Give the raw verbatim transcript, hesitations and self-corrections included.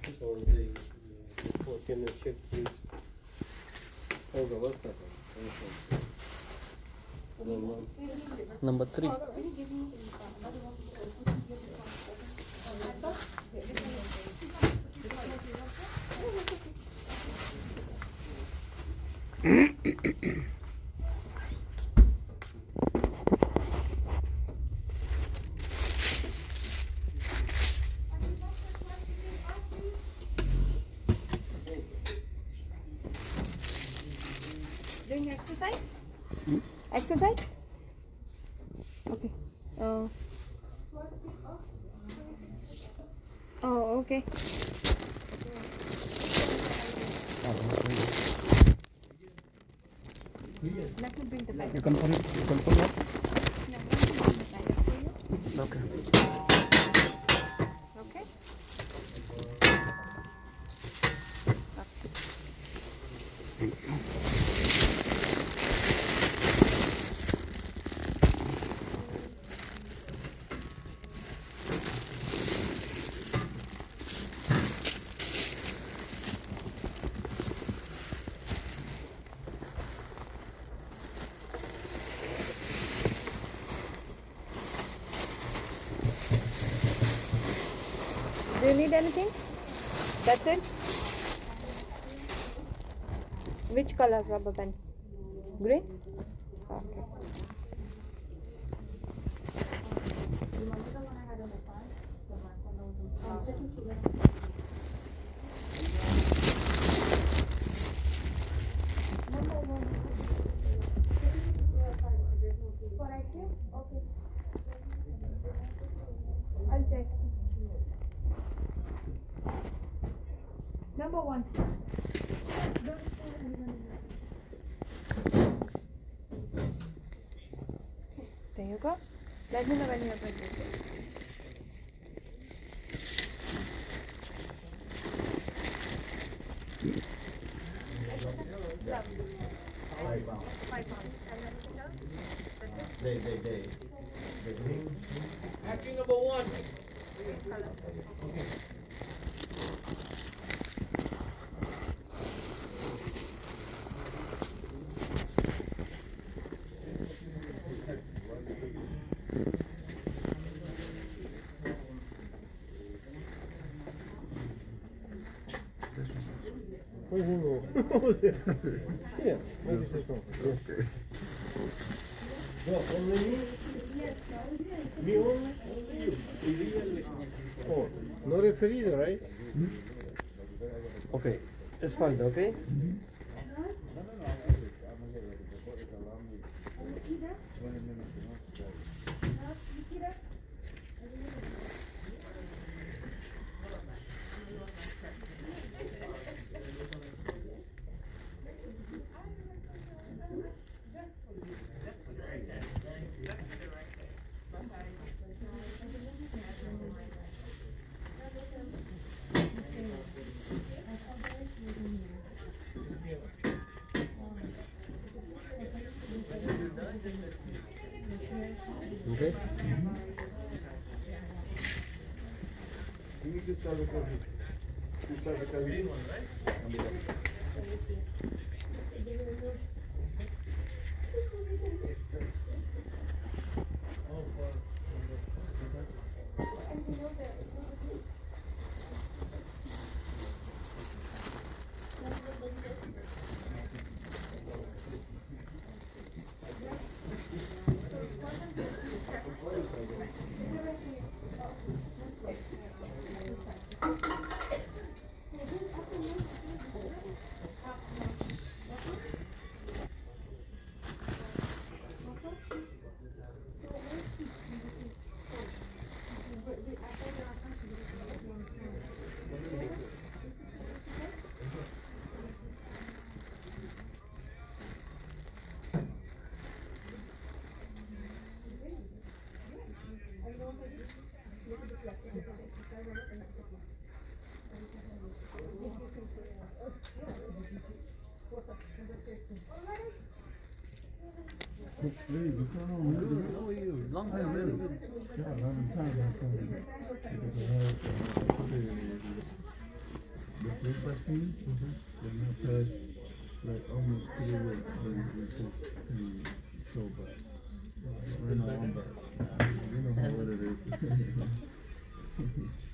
Or the, what can I check please? Hold on, one second. One second. Number three. Doing exercise? Hmm? Exercise? Okay. Uh, oh, okay. Let me bring the bag. You can put it. You can put it. No, let me bring the bag up for you. Okay. Okay. Do you need anything? That's it? Which color rubber band? Green? Okay. I'll check. Number one. There you go. Let me know when you are ready. They, they, they. The green. Acting number one. Where's he go? Yeah, maybe this one. Okay. No, only me? Me only? Only you. Oh, no referido, right? Okay, espalda, okay? Okay. You need to start with the, you start with the green one, right? Long time, really good. Yeah, a long time. the flu vaccine, then I passed like almost three weeks when we just can go back. Right now I'm back. You know what it is.